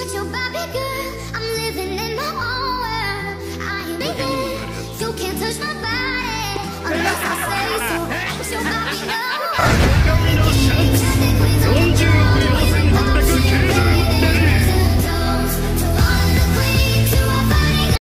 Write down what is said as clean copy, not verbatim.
with your Barbie girl. I'm living in my own world. I ain't baby. You can't touch my body unless I say so. I'm with your Barbie